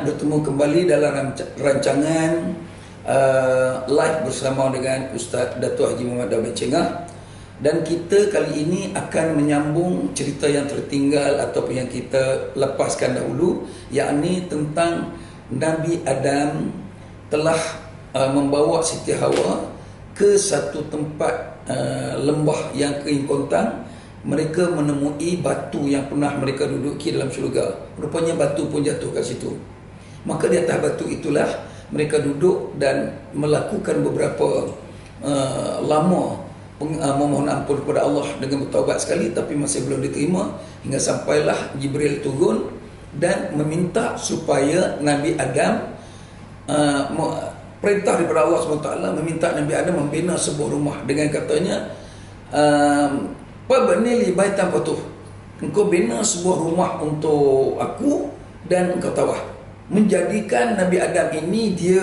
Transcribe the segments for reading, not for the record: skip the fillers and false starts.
bertemu kembali dalam rancangan live bersama dengan Ustaz Datuk Haji Muhammad Daud Cengah. Dan kita kali ini akan menyambung cerita yang tertinggal ataupun yang kita lepaskan dahulu, yakni tentang Nabi Adam telah membawa Siti Hawa ke satu tempat lembah yang keinkontang. Mereka menemui batu yang pernah mereka duduki dalam syurga. Rupanya batu pun jatuh kat situ. Maka di atas batu itulah mereka duduk dan melakukan beberapa lama memohon ampun kepada Allah dengan bertaubat sekali, tapi masih belum diterima, hingga sampailah Jibril turun dan meminta supaya Nabi Adam perintah daripada Allah SWT, meminta Nabi Adam membina sebuah rumah dengan katanya, "Fabni li baitan fatuh." Engkau bina sebuah rumah untuk aku dan engkau tawaf. Menjadikan Nabi Adam ini dia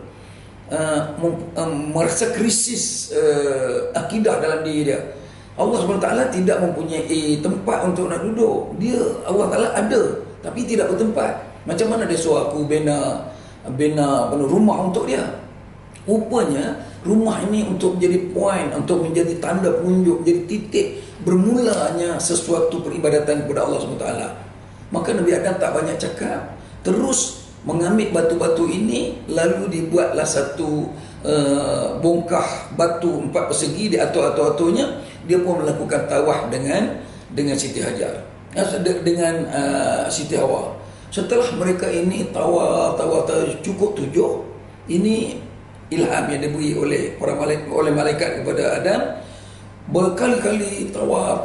merasa krisis akidah dalam diri dia. Allah SWT tidak mempunyai tempat untuk nak duduk. Allah Ta'ala ada tapi tidak bertempat. Macam mana dia suruh aku bina rumah untuk dia? Rupanya rumah ini untuk menjadi point, untuk menjadi tanda penunjuk, menjadi titik bermulanya sesuatu peribadatan kepada Allah SWT. Maka Nabi Adam tak banyak cakap, terus mengambil batu-batu ini, lalu dibuatlah satu bongkah batu 4 persegi di atur-atur-aturnya. Dia pun melakukan tawaf dengan Siti Hajar, dengan Siti Hawa. Setelah mereka ini tawaf cukup 7, ini ilham yang diberi oleh malaikat kepada Adam. Berkali-kali tawaf,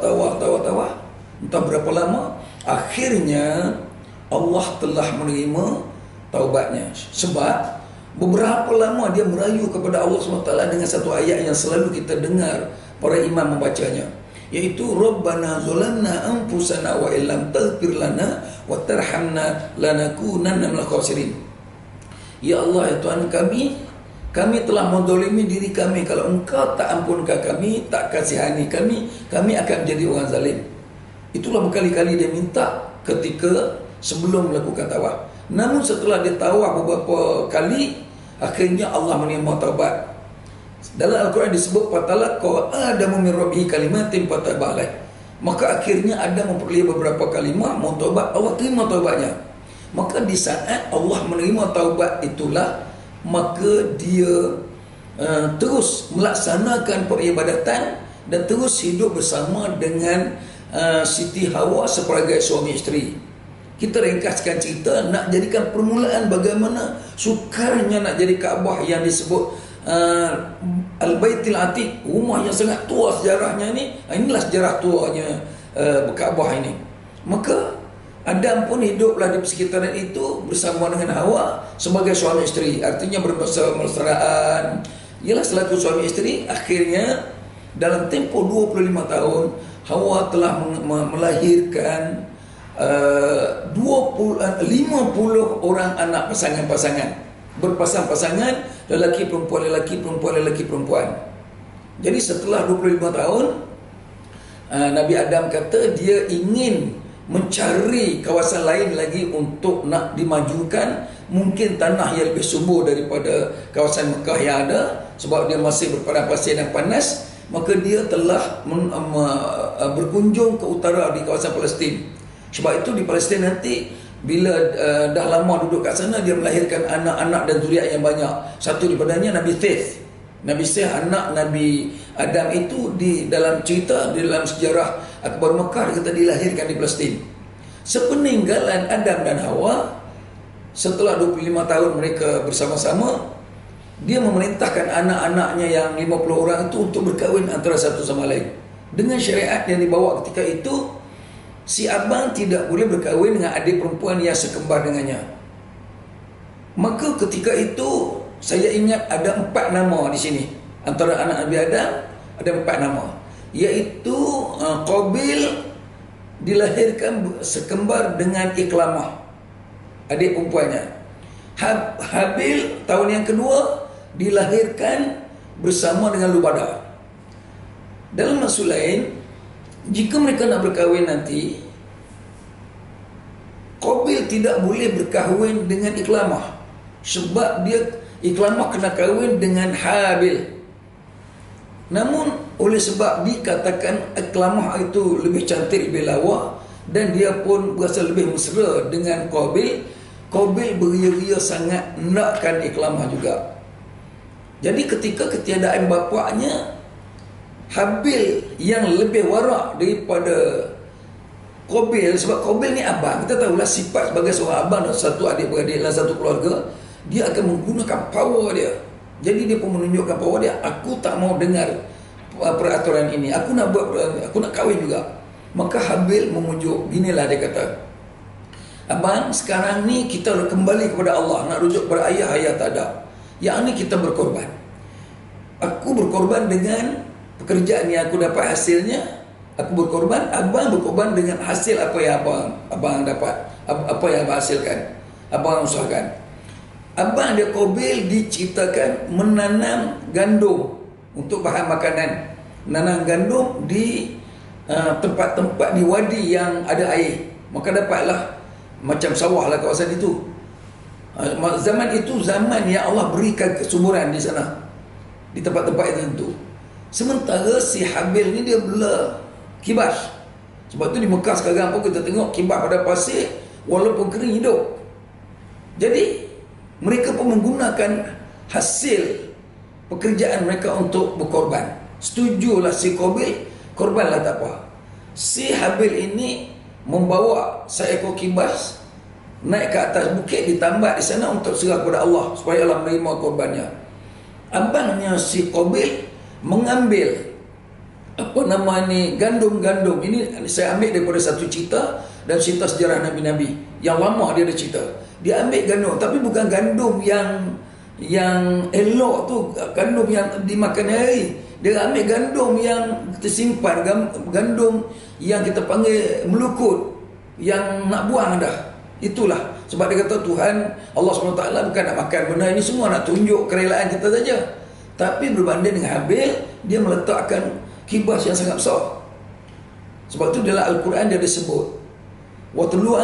entah berapa lama. Akhirnya Allah telah menerima taubatnya, sebab beberapa lama dia merayu kepada Allah SWT dengan satu ayat yang selalu kita dengar para imam membacanya, iaitu Rabbana zalamna anfusana wa illam taghfir lana wa tarhamna lanakunanna minal khasirin. Ya Allah, ya Tuhan kami telah menzalimi diri kami. Kalau Engkau tak ampunkan kami, tak kasihani kami akan menjadi orang zalim. Itulah berkali-kali dia minta ketika sebelum melakukan tawaf. Namun setelah dia tawaf beberapa kali, akhirnya Allah menerima taubat. Dalam Al-Quran disebut fatalaqa Adamu min rabbihi kalimatin fataba alaih. Maka akhirnya Adam memperoleh beberapa kalimah, mau taubat, Allah terima taubatnya. Maka di saat Allah menerima taubat itulah, maka dia terus melaksanakan peribadatan dan terus hidup bersama dengan Siti Hawa sebagai suami isteri. Kita ringkaskan cerita, nak jadikan permulaan bagaimana sukarnya nak jadi Kaabah yang disebut Al-Baitil Atiq, rumah yang sangat tua sejarahnya ni. Inilah sejarah tuanya Kaabah ini. Maka Adam pun hiduplah di persekitaran itu bersama dengan Hawa sebagai suami isteri. Artinya bermesraan. Ialah selaku suami isteri. Akhirnya dalam tempoh 25 tahun Hawa telah melahirkan 50 orang anak pasangan-pasangan, berpasang-pasangan, lelaki perempuan, lelaki perempuan, lelaki perempuan. Jadi setelah 25 tahun Nabi Adam kata dia ingin mencari kawasan lain lagi untuk nak dimajukan, mungkin tanah yang lebih subur daripada kawasan Mekah yang ada, sebab dia masih berpadang pasir dan panas. Maka dia telah berkunjung ke utara di kawasan Palestin. Sebab itu di Palestin nanti bila dah lama duduk kat sana, dia melahirkan anak-anak dan zuriat yang banyak. Satu daripadanya Nabi Seth. Nabi Seth, anak Nabi Adam itu, di dalam cerita, di dalam sejarah Akbar Mekah, kata dilahirkan di Palestin. Sepeninggalan Adam dan Hawa, setelah 25 tahun mereka bersama-sama, dia memerintahkan anak-anaknya yang 50 orang itu untuk berkahwin antara satu sama lain. Dengan syariat yang dibawa ketika itu, si abang tidak boleh berkahwin dengan adik perempuan yang sekembar dengannya. Maka ketika itu saya ingat ada 4 nama di sini. Antara anak Nabi Adam ada 4 nama, iaitu Qabil dilahirkan sekembar dengan Iklamah, adik perempuannya. Habil tahun yang kedua dilahirkan bersama dengan Lubadah. Dalam maksud lain, jika mereka nak berkahwin nanti, Qabil tidak boleh berkahwin dengan Ikramah, sebab dia Ikramah kena kahwin dengan Habil. Namun oleh sebab dikatakan Ikramah itu lebih cantik, lebih lawa, dan dia pun berasa lebih mesra dengan Qabil, Qabil beria-ria sangat nakkan Ikramah juga. Jadi ketika ketiadaan bapaknya, Habil yang lebih warak daripada Qabil, sebab Qabil ni abang, kita tahulah sifat sebagai seorang abang dan satu adik-beradik dalam satu keluarga, dia akan menggunakan power dia. Jadi dia pun menunjukkan power dia, aku tak mau dengar peraturan ini, aku nak kahwin juga. Maka Habil memujuk, ginilah dia kata, abang, sekarang ni kita kembali kepada Allah, nak rujuk kepada ayah tak ada. Yang ni kita berkorban. Aku berkorban dengan pekerjaan yang aku dapat hasilnya. Aku berkorban, abang berkorban dengan hasil apa yang abang dapat, apa yang abang hasilkan, abang usahakan. Abang dia Qabil diceritakan menanam gandum untuk bahan makanan, menanam gandum di tempat-tempat di wadi yang ada air. Maka dapatlah macam sawah lah kawasan itu. Zaman itu zaman yang Allah berikan kesuburan di sana, di tempat-tempat tertentu. Sementara si Habil ni dia bela kibas. Sebab tu di Mekah sekarang pun kita tengok kibas pada pasir walaupun kering hidup. Jadi mereka pun menggunakan hasil pekerjaan mereka untuk berkorban. Setujulah si Qabil, korbanlah tak apa. Si Habil ini membawa seekor kibas naik ke atas bukit, ditambat di sana untuk serah kepada Allah supaya Allah menerima korbannya. Abangnya si Qabil mengambil gandum-gandum. Ini saya ambil daripada satu cerita dan cerita sejarah Nabi-Nabi yang lama, dia ada cerita. Dia ambil gandum, tapi bukan gandum yang elok tu, gandum yang dimakan hari. Dia ambil gandum yang tersimpan, gandum yang kita panggil melukut, yang nak buang dah. Itulah sebab dia kata Tuhan Allah SWT bukan nak makan benda ini semua, nak tunjuk kerelaan kita saja. Tapi berbanding dengan Habil, dia meletakkan kibas yang sangat besar. Sebab tu dalam Al-Quran dia disebut watlu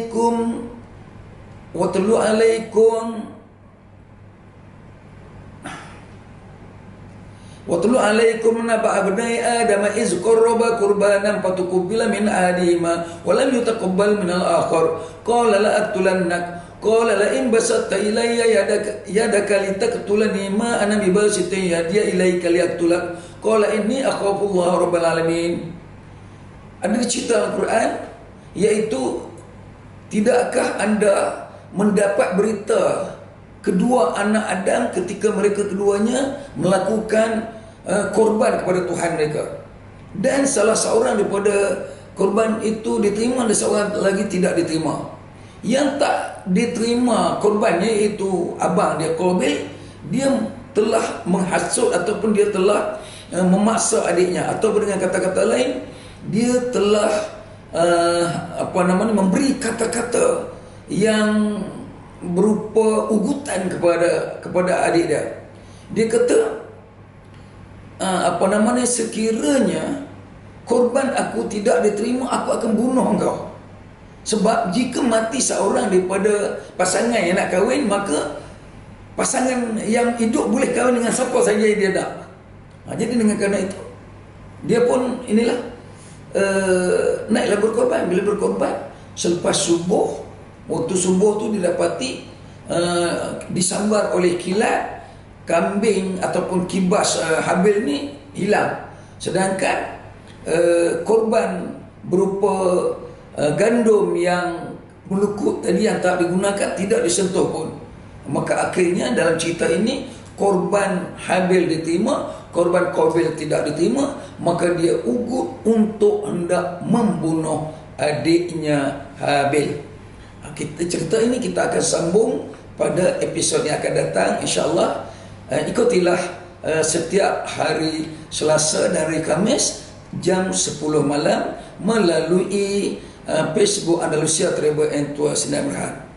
alaikum naba abnai adam iz qarraba qurbanan fatuqbila min adima wa lam yutaqabbal min al-akhar qala la aqtulannak qala la in basatta ilayya yadaka litaqtulani ma ana bibasiti yadiya ilayka liaqtulak qala inni akhafu Allah rabbal alamin. Ada cerita Al-Quran, iaitu tidakkah anda mendapat berita kedua anak Adam ketika mereka keduanya melakukan korban kepada Tuhan mereka, dan salah seorang daripada korban itu diterima dan seorang lagi tidak diterima. Yang tak diterima korbannya iaitu abang dia Qabil, dia telah menghasut ataupun dia telah memaksa adiknya, atau dengan kata-kata lain dia telah memberi kata-kata yang berupa ugutan kepada adik dia. Dia kata sekiranya korban aku tidak diterima, aku akan bunuh engkau. Sebab jika mati seorang daripada pasangan yang nak kahwin, maka pasangan yang hidup boleh kahwin dengan siapa saja dia nak. Jadi dengan kerana itu, dia pun naiklah berkorban. Bila berkorban, selepas subuh, waktu subuh tu didapati disambar oleh kilat, kambing ataupun kibas Habil ni hilang. Sedangkan korban berupa gandum yang melukut tadi yang tak digunakan tidak disentuh pun. Maka akhirnya dalam cerita ini, korban Habil diterima, korban Qabil tidak diterima. Maka dia ugut untuk hendak membunuh adiknya Habil. Cerita ini kita akan sambung pada episod yang akan datang, insya-Allah. Ikutilah setiap hari Selasa dan hari Khamis jam 10 malam melalui Facebook Andalusia Travel and Tour Sdn Bhd.